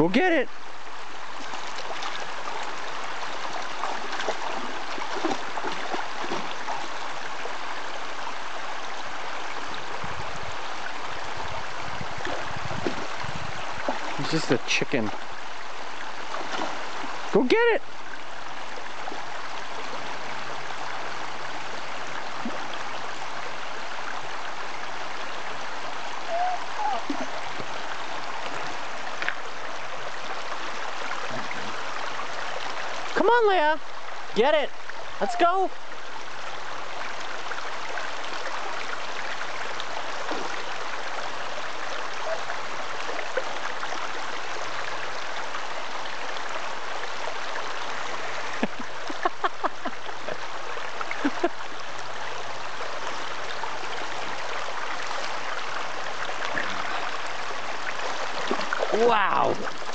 Go get it. He's just a chicken. Go get it. Come on, Leah. Get it. Let's go. Wow.